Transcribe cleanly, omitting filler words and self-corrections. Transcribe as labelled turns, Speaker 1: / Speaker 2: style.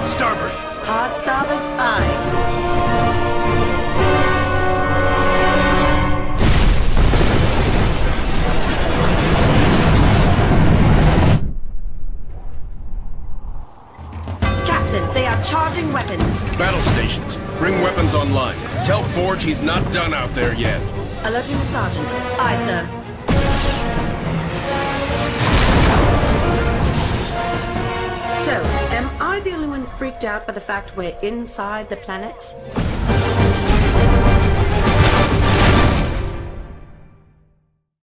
Speaker 1: Starboard.
Speaker 2: Hard starboard, aye. Captain, they are charging weapons.
Speaker 1: Battle stations. Bring weapons online. Tell Forge he's not done out there yet.
Speaker 2: Alerting the sergeant. Aye, sir. So, am I the only one freaked out by the fact we're inside the planet?